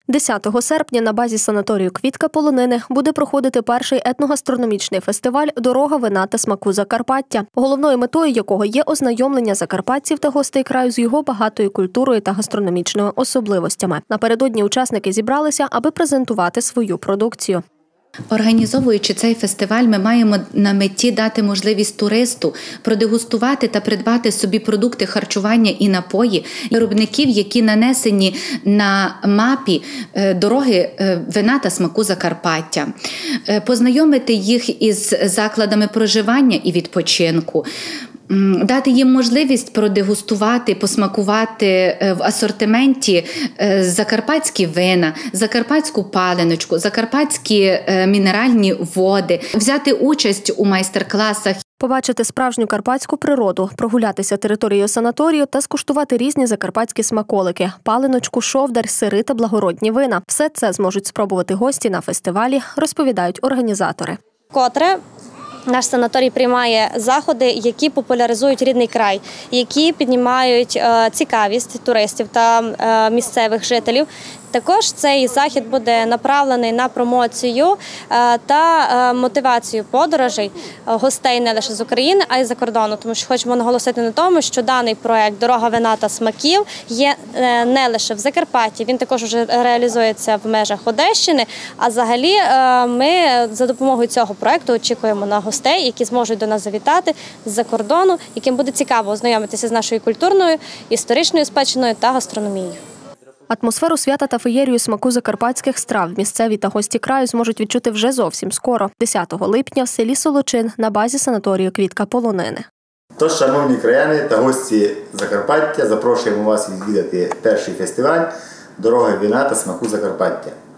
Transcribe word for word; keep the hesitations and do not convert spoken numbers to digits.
десятого серпня на базі санаторію «Квітка Полонини» буде проходити перший етногастрономічний фестиваль «Дорога вина та смаку Закарпаття», головною метою якого є ознайомлення закарпатців та гостей краю з його багатою культурою та гастрономічними особливостями. Напередодні учасники зібралися, аби презентувати свою продукцію. Організовуючи цей фестиваль, ми маємо на меті дати можливість туристу продегустувати та придбати собі продукти харчування і напої виробників, які нанесені на мапі дороги вина та смаку Закарпаття, познайомити їх із закладами проживання і відпочинку, дати їм можливість продегустувати, посмакувати в асортименті закарпатські вина, закарпатську паленочку, закарпатські мінеральні води, взяти участь у майстер-класах. Побачити справжню карпатську природу, прогулятися територією санаторію та скуштувати різні закарпатські смаколики – паленочку, шовдар, сири та благородні вина. Все це зможуть спробувати гості на фестивалі, розповідають організатори. Котре наш санаторій приймає заходи, які популяризують рідний край, які піднімають цікавість туристів та місцевих жителів. Також цей захід буде направлений на промоцію та мотивацію подорожей гостей не лише з України, а й за кордону. Тому що хочемо наголосити на тому, що даний проєкт «Дорога вина та смаків» є не лише в Закарпатті, він також вже реалізується в межах Одещини. А взагалі ми за допомогою цього проєкту очікуємо на гостей, які зможуть до нас завітати з-за кордону, яким буде цікаво ознайомитися з нашою культурною, історичною спадщиною та гастрономією. Атмосферу свята та феєрію смаку закарпатських страв місцеві та гості краю зможуть відчути вже зовсім скоро – десятого липня в селі Солочин на базі санаторію «Квітка Полонини». Тож, шановні краяни та гості Закарпаття, запрошуємо вас відвідати перший фестиваль «Дорога вина та смаку Закарпаття».